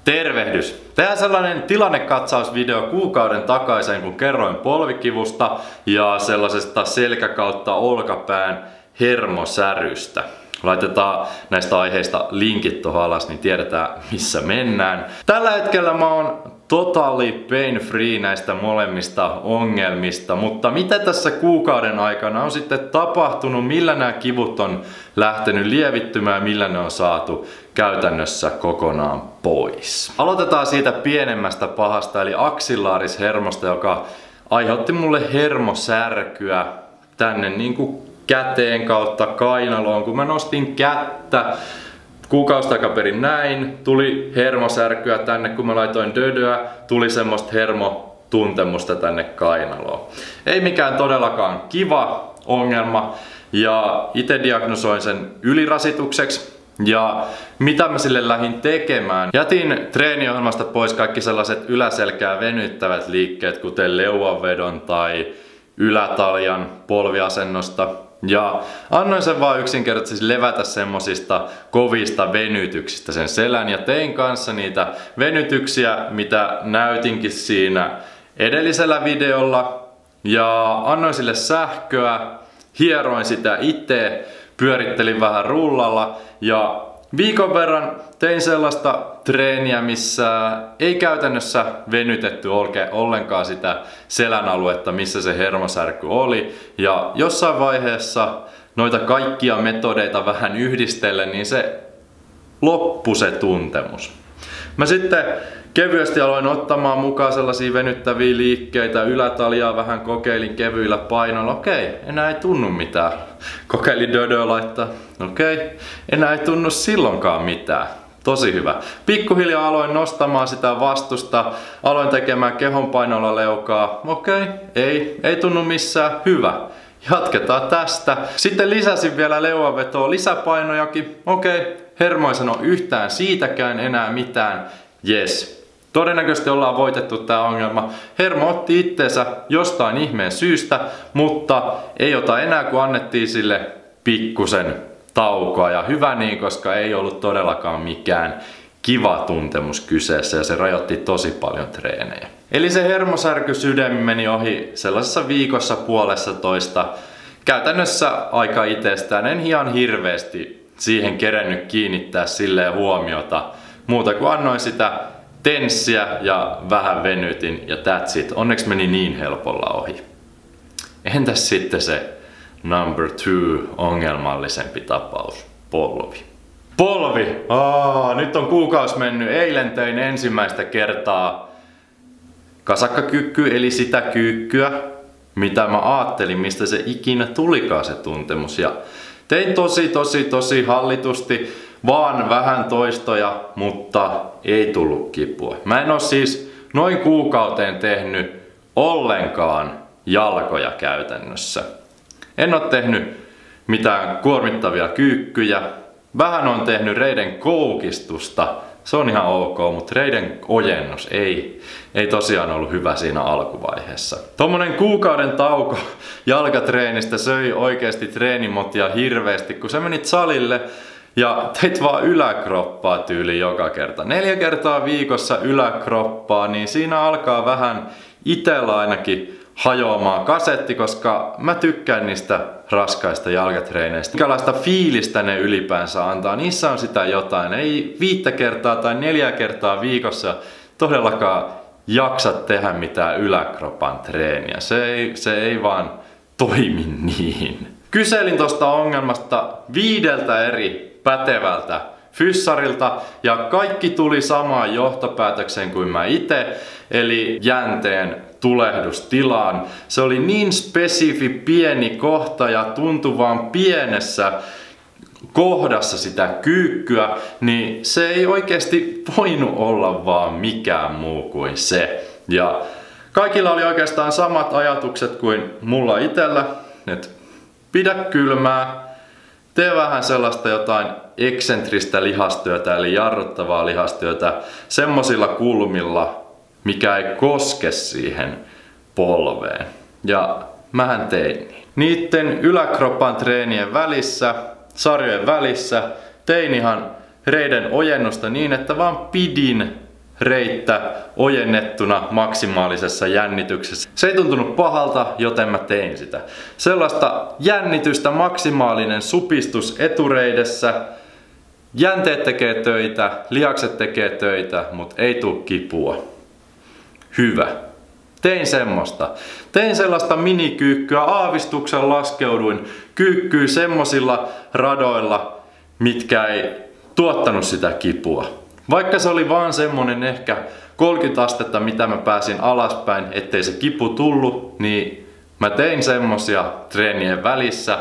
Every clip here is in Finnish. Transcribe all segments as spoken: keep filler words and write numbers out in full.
Tervehdys! Tehdään sellainen tilannekatsausvideo kuukauden takaisin, kun kerroin polvikivusta ja sellaisesta selkä kautta olkapään hermosärystä. Laitetaan näistä aiheista linkit tuohon alas, niin tiedetään missä mennään. Tällä hetkellä mä oon totally pain free näistä molemmista ongelmista, mutta mitä tässä kuukauden aikana on sitten tapahtunut, millä nämä kivut on lähtenyt lievittymään, millä ne on saatu käytännössä kokonaan pois. Aloitetaan siitä pienemmästä pahasta eli aksillaarishermosta, joka aiheutti mulle hermosärkyä tänne niin kuin käteen kautta kainaloon. Kun mä nostin kättä kuukausi takaperin näin, tuli hermosärkyä tänne, kun mä laitoin dödöä, tuli semmoista hermotuntemusta tänne kainaloon. Ei mikään todellakaan kiva ongelma ja itse diagnosoin sen ylirasitukseksi. Ja mitä mä sille lähdin tekemään? Jätin treeniohjelmasta pois kaikki sellaiset yläselkää venyttävät liikkeet, kuten leuanvedon tai ylätaljan polviasennosta. Ja annoin sen vaan yksinkertaisesti levätä semmosista kovista venytyksistä sen selän ja tein kanssa niitä venytyksiä, mitä näytinkin siinä edellisellä videolla. Ja annoin sille sähköä, hieroin sitä itse, pyörittelin vähän rullalla ja viikon verran tein sellaista treeniä, missä ei käytännössä venytetty ollenkaan sitä selän aluetta, missä se hermosärky oli. Ja jossain vaiheessa noita kaikkia metodeita vähän yhdistellen, niin se loppui se tuntemus. Mä sitten kevyesti aloin ottamaan mukaan sellaisia venyttäviä liikkeitä, ylätaljaa vähän kokeilin kevyillä painoilla. Okei, enää ei tunnu mitään. Kokeilin dödöä laittaa. Okei, enää ei tunnu silloinkaan mitään. Tosi hyvä. Pikkuhiljaa aloin nostamaan sitä vastusta, aloin tekemään kehonpainolla leukaa. Okei, ei, ei tunnu missään. Hyvä. Jatketaan tästä. Sitten lisäsin vielä leuanvetoa, lisäpainojakin. Okei, hermo ei sano yhtään siitäkään enää mitään. Yes. Todennäköisesti ollaan voitettu tää ongelma. Hermo otti itteensä jostain ihmeen syystä, mutta ei ota enää kun annettiin sille pikkusen taukoa. Ja hyvä niin, koska ei ollut todellakaan mikään kiva tuntemus kyseessä ja se rajoitti tosi paljon treenejä. Eli se hermosärky sydämi meni ohi sellaisessa viikossa puolessa toista. Käytännössä aika itsestään. En ihan hirveästi siihen kerennyt kiinnittää silleen huomiota. Muuta kuin annoin sitä tenssiä ja vähän venytin ja that's it. Onneksi meni niin helpolla ohi. Entäs sitten se number two ongelmallisempi tapaus? Polvi. Polvi! Aa, nyt on kuukausi mennyt. Eilen tein ensimmäistä kertaa kasakkakyykky eli sitä kyykkyä, mitä mä ajattelin, mistä se ikinä tulikaan se tuntemus. Ja tein tosi tosi tosi hallitusti. Vaan vähän toistoja, mutta ei tullut kipua. Mä en oo siis noin kuukauteen tehnyt ollenkaan jalkoja käytännössä. En oo tehnyt mitään kuormittavia kyykkyjä. Vähän on tehnyt reiden koukistusta. Se on ihan ok, mutta reiden ojennus ei, ei tosiaan ollut hyvä siinä alkuvaiheessa. Tommonen kuukauden tauko jalkatreenistä söi oikeesti treenimotia hirveästi, kun sä menit salille ja teit vaan yläkroppaa tyyli joka kerta. Neljä kertaa viikossa yläkroppaa, niin siinä alkaa vähän itellä ainakin hajoamaan kasetti, koska mä tykkään niistä raskaista jalkatreeneistä. Minkälaista fiilistä ne ylipäänsä antaa, niissä on sitä jotain. Ei viittä kertaa tai neljä kertaa viikossa todellakaan jaksa tehdä mitään yläkropan treeniä. Se ei, se ei vaan toimi niin. Kyselin tosta ongelmasta viideltä eri pätevältä fyssarilta ja kaikki tuli samaan johtopäätökseen kuin mä itse, eli jänteen tulehdustilaan. Se oli niin spesifi pieni kohta ja tuntui vaan pienessä kohdassa sitä kyykkyä, niin se ei oikeasti voinut olla vaan mikään muu kuin se. Ja kaikilla oli oikeastaan samat ajatukset kuin mulla itellä, että pidä kylmää, tee vähän sellaista jotain eksentristä lihastyötä eli jarruttavaa lihastyötä semmosilla kulmilla, mikä ei koske siihen polveen. Ja mähän tein niin. Niitten yläkropan treenien välissä, sarjojen välissä, tein ihan reiden ojennusta niin, että vaan pidin reittä ojennettuna maksimaalisessa jännityksessä. Se ei tuntunut pahalta, joten mä tein sitä. Sellaista jännitystä, maksimaalinen supistus etureidessä. Jänteet tekee töitä, lihakset tekee töitä, mutta ei tuu kipua. Hyvä. Tein semmoista. Tein sellaista minikyykkyä, aavistuksen laskeuduin kyykkyy semmosilla radoilla, mitkä ei tuottanut sitä kipua. Vaikka se oli vaan semmonen ehkä kolmekymmentä astetta, mitä mä pääsin alaspäin, ettei se kipu tullut, niin mä tein semmosia treenien välissä.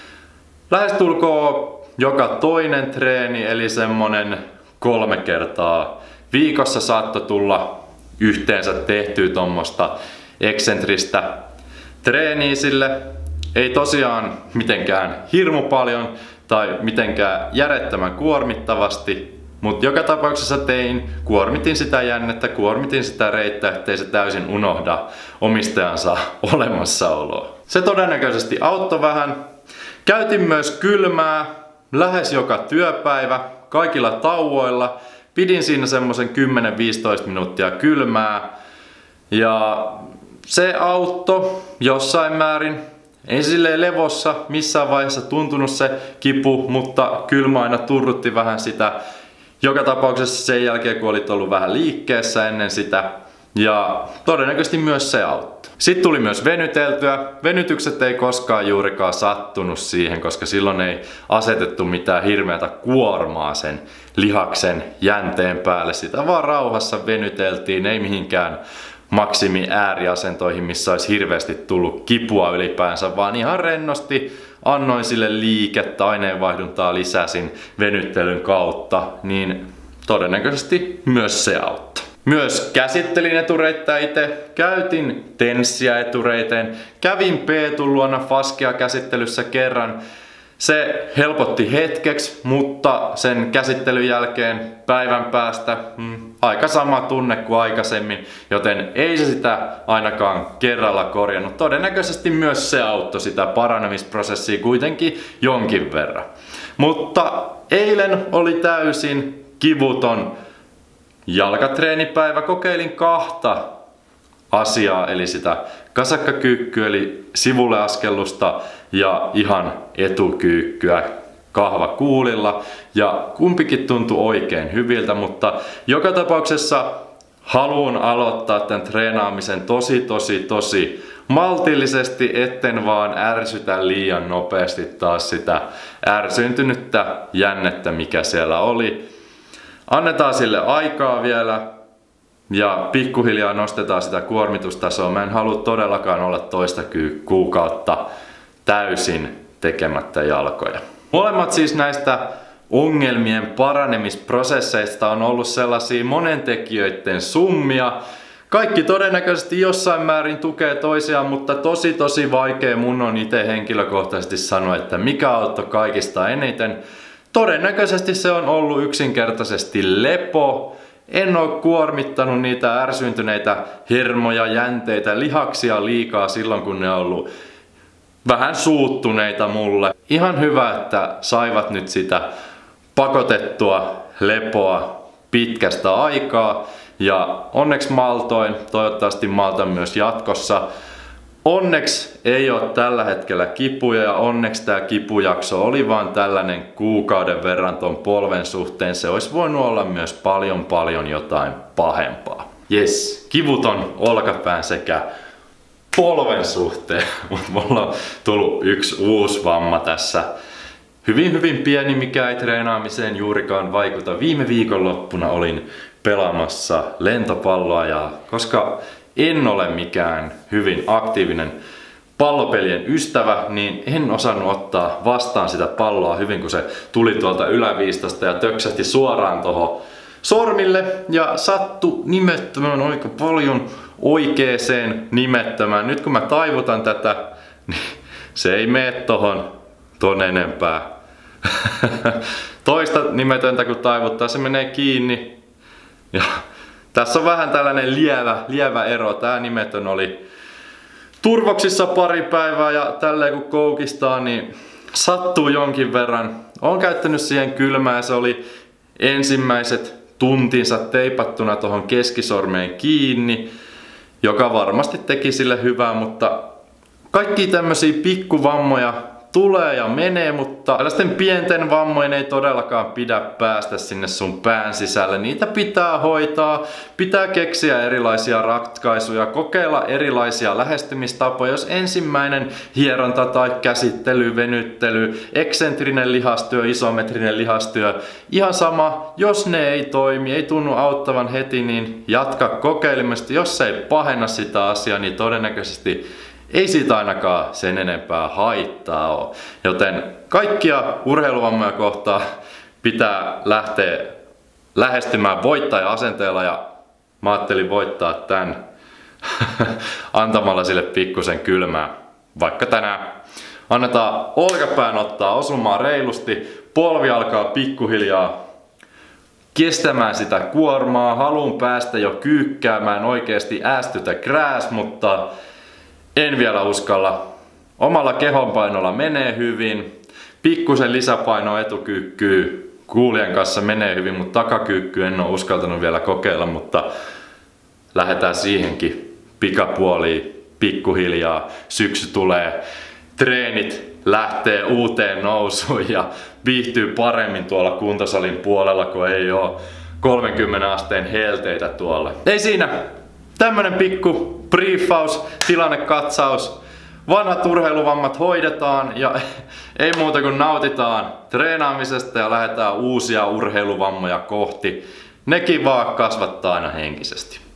Lähestulkoon joka toinen treeni, eli semmonen kolme kertaa viikossa saattoi tulla yhteensä tehtyä tommosta eksentristä treeniä sille. Ei tosiaan mitenkään hirmu paljon tai mitenkään järjettömän kuormittavasti, mutta joka tapauksessa tein, kuormitin sitä jännettä, kuormitin sitä reittä, ettei se täysin unohda omistajansa olemassaoloa. Se todennäköisesti auttoi vähän. Käytin myös kylmää lähes joka työpäivä, kaikilla tauoilla. Pidin siinä semmosen kymmenen viisitoista minuuttia kylmää ja se auttoi jossain määrin. Ei silleen levossa missään vaiheessa tuntunut se kipu, mutta kylmä aina turrutti vähän sitä. Joka tapauksessa sen jälkeen, kun olit ollut vähän liikkeessä ennen sitä, ja todennäköisesti myös se auttoi. Sitten tuli myös venyteltyä. Venytykset ei koskaan juurikaan sattunut siihen, koska silloin ei asetettu mitään hirveätä kuormaa sen lihaksen jänteen päälle. Sitä vaan rauhassa venyteltiin, ei mihinkään maksimi ääriasentoihin, missä olisi hirveästi tullut kipua ylipäänsä, vaan ihan rennosti annoin sille liikettä, aineenvaihduntaa lisäsin venyttelyn kautta, niin todennäköisesti myös se auttoi. Myös käsittelin etureittä itse, käytin tenssiä etureiteen, kävin Peetun luona faskia käsittelyssä kerran. Se helpotti hetkeksi, mutta sen käsittelyn jälkeen päivän päästä mm, aika sama tunne kuin aikaisemmin, joten ei se sitä ainakaan kerralla korjannut. Todennäköisesti myös se auttoi sitä paranemisprosessia kuitenkin jonkin verran. Mutta eilen oli täysin kivuton jalkatreenipäivä. Kokeilin kahta asiaa, eli sitä kasakkakyykkyä, eli sivulle askellusta ja ihan etukyykkyä kahvakuulilla. Ja kumpikin tuntui oikein hyviltä, mutta joka tapauksessa haluan aloittaa tämän treenaamisen tosi tosi tosi maltillisesti, etten vaan ärsytä liian nopeasti taas sitä ärsyntynyttä jännettä, mikä siellä oli. Annetaan sille aikaa vielä ja pikkuhiljaa nostetaan sitä kuormitustasoa. Mä en halua todellakaan olla toista kuukautta täysin tekemättä jalkoja. Molemmat siis näistä ongelmien paranemisprosesseista on ollut sellaisia monentekijöiden summia. Kaikki todennäköisesti jossain määrin tukee toisiaan, mutta tosi tosi vaikea mun on itse henkilökohtaisesti sanoa, että mikä auttoi kaikista eniten. Todennäköisesti se on ollut yksinkertaisesti lepo. En ole kuormittanut niitä ärsyntyneitä hermoja, jänteitä, lihaksia liikaa silloin, kun ne on ollut vähän suuttuneita mulle. Ihan hyvä, että saivat nyt sitä pakotettua lepoa pitkästä aikaa. Ja onneksi maltoin, toivottavasti maltan myös jatkossa. Onneksi ei ole tällä hetkellä kipuja ja onneksi tämä kipujakso oli vaan tällainen kuukauden verran ton polven suhteen. Se olisi voinut olla myös paljon paljon jotain pahempaa. Jes, kivuton olkapään sekä polven suhteen, mutta mulla on tullut yksi uusi vamma tässä. Hyvin hyvin pieni, mikä ei treenaamiseen juurikaan vaikuta. Viime viikonloppuna olin pelaamassa lentopalloa ja koska en ole mikään hyvin aktiivinen pallopelien ystävä, niin en osannut ottaa vastaan sitä palloa hyvin, kun se tuli tuolta yläviistasta ja töksähti suoraan tohon sormille ja sattui nimettömään aika paljon oikeeseen nimettömään. Nyt kun mä taivutan tätä, niin se ei mene tohon ton enempää. Toista nimetöntä kun taivuttaa, se menee kiinni. Ja tässä on vähän tällainen lievä, lievä ero. Tää nimetön oli turvoksissa pari päivää ja tälleen kun koukistaa, niin sattuu jonkin verran. Olen käyttänyt siihen kylmää, se oli ensimmäiset tuntinsa teipattuna tuohon keskisormeen kiinni, joka varmasti teki sille hyvää, mutta kaikki tämmöisiä pikkuvammoja tulee ja menee, mutta tällaisten pienten vammojen ei todellakaan pidä päästä sinne sun pään sisälle. Niitä pitää hoitaa, pitää keksiä erilaisia ratkaisuja, kokeilla erilaisia lähestymistapoja. Jos ensimmäinen hieronta tai käsittely, venyttely, eksentrinen lihastyö, isometrinen lihastyö, ihan sama, jos ne ei toimi, ei tunnu auttavan heti, niin jatka kokeilemista. Jos se ei pahenna sitä asiaa, niin todennäköisesti ei siitä ainakaan sen enempää haittaa ole. Joten kaikkia urheiluvammoja kohtaan pitää lähteä lähestymään voittaja-asenteella, ja mä ajattelin voittaa tän antamalla sille pikkusen kylmää. Vaikka tänään annetaan olkapään ottaa osumaan reilusti, polvi alkaa pikkuhiljaa kestämään sitä kuormaa, haluun päästä jo kyykkäämään oikeasti äästytä krääs, mutta en vielä uskalla. Omalla kehonpainolla menee hyvin. Pikkusen lisäpaino etukyykkyy kuulijan kanssa menee hyvin, mutta takakyykky en ole uskaltanut vielä kokeilla, mutta lähdetään siihenkin pikapuoliin pikkuhiljaa. Syksy tulee, treenit lähtee uuteen nousuun ja viihtyy paremmin tuolla kuntosalin puolella, kun ei ole kolmenkymmenen asteen helteitä tuolla. Ei siinä. Tämmönen pikku briefaus, tilannekatsaus. Vanhat urheiluvammat hoidetaan ja ei muuta kuin nautitaan treenaamisesta ja lähdetään uusia urheiluvammoja kohti. Nekin vaan kasvattaa aina henkisesti.